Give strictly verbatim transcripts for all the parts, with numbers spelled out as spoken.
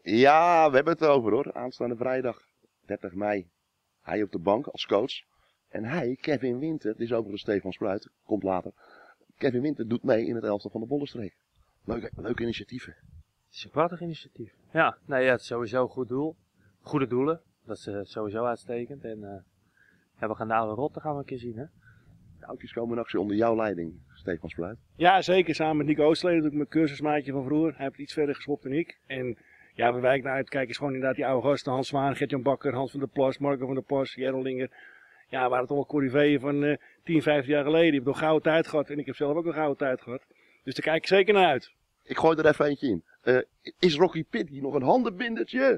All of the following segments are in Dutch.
Ja, we hebben het over hoor. Aanstaande vrijdag, dertig mei. Hij op de bank als coach. En hij, Kevin Winter, dit is overigens Stefan Spruit, komt later. Kevin Winter doet mee in het elftal van de Bollenstreek. Leuke, leuke initiatieven. Het is een prachtig initiatief. Ja, nee, ja, het is sowieso een goed doel. Goede doelen, dat is uh, sowieso uitstekend. En uh, ja, we gaan de oude rotte gaan we een keer zien, hè. De oudjes komen in actie onder jouw leiding, Stefan Spruit. Ja, zeker. Samen met Nico Oosterleden doe ik mijn cursusmaatje van vroeger. Hij heeft iets verder geschopt dan ik. En ja, waar wij naar uitkijken is gewoon inderdaad die oude gasten. Hans Zwaan, Gert-Jan Bakker, Hans van der Plas, Marco van der Plas, Jerrelinger. Ja, waren toch wel corriveeën van uh, tien, vijftien jaar geleden. Die hebben nog gouden tijd gehad. En ik heb zelf ook een gouden tijd gehad. Dus daar kijk ik zeker naar uit. Ik gooi er even eentje in. Uh, is Rocky Pitt nog een handenbindertje?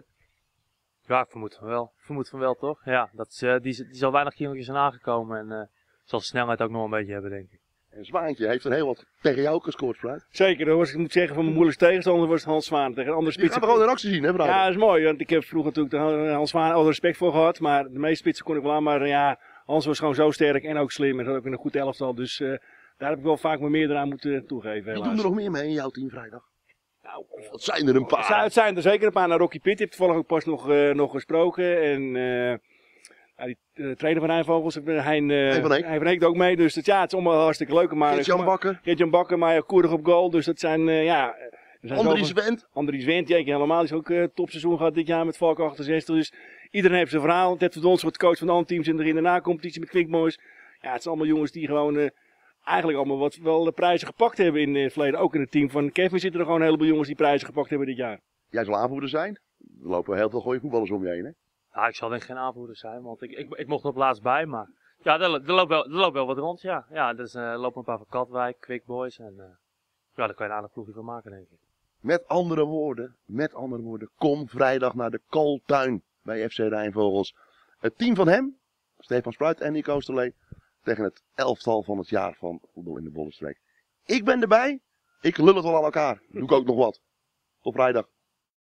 Ja, ik vermoed van wel. Ik vermoed van wel, toch? Ja, dat is, uh, die, die zal weinig kilometers zijn aangekomen. En uh, zal zijn snelheid ook nog een beetje hebben, denk ik. En Zwaantje heeft er heel wat tegen jou ook gescoord, Spruit. Zeker, dat was, ik moet zeggen, van mijn moeilijkste tegenstander was het Hans Zwaan. Tegen een andere Die spitsen. gaan we gewoon in actie zien, hè, vrouw? Ja, dat is mooi. Want ik heb vroeger natuurlijk de Hans Zwaan alle respect voor gehad. Maar de meeste spitsen kon ik wel aan. Maar ja, Hans was gewoon zo sterk en ook slim. En had ook in een goed elftal. Dus uh, daar heb ik wel vaak me meer aan moeten toegeven. Wie helaas. doen er nog meer mee in jouw team vrijdag? Nou, dat zijn er een paar. Het zijn er zeker een paar. Naar Rocky Pitt heeft toevallig ook pas nog, uh, nog gesproken. En uh, ja, die uh, trainer van Rijnvogels, Hein, uh, Hein van Eek. Hein van Eek doet ook mee. Dus dat, ja, het is allemaal hartstikke leuk. Maar Gert-Jan Bakker. Gert-Jan Bakker, maar ja, koerig op goal. Dus dat zijn, uh, ja... Andries Wendt. Andries Wendt, ja, helemaal. Die is ook uh, topseizoen gehad dit jaar met Valk achtenzestig. Dus iedereen heeft zijn verhaal. Ted Verdons wordt coach van de andere teams in de, in de na-competitie met Quick Boys. Ja, het zijn allemaal jongens die gewoon uh, eigenlijk allemaal wat wel de prijzen gepakt hebben in het verleden. Ook in het team van Kevin zitten er gewoon een heleboel jongens die prijzen gepakt hebben dit jaar. Jij zal aanvoerder zijn. Er lopen heel veel goede voetballers om je heen, hè? Nou, ik zal denk ik geen aanvoerder zijn, want ik, ik, ik mocht er op laatst bij, maar ja, er, er, loopt, wel, er loopt wel wat rond, ja. Ja, dus uh, er lopen een paar van Katwijk, Quick Boys en uh, ja, daar kan je een aardig ploegje van maken, denk ik. Met andere woorden, met andere woorden, kom vrijdag naar de Kooltuin bij F C Rijnvogels. Het team van hem, Stefan Spruit en Nico Oosterlee, tegen het elftal van het jaar van voetbal in de Bollenstreek. Ik ben erbij, ik lul het wel aan elkaar, doe ik ook nog wat. Tot vrijdag.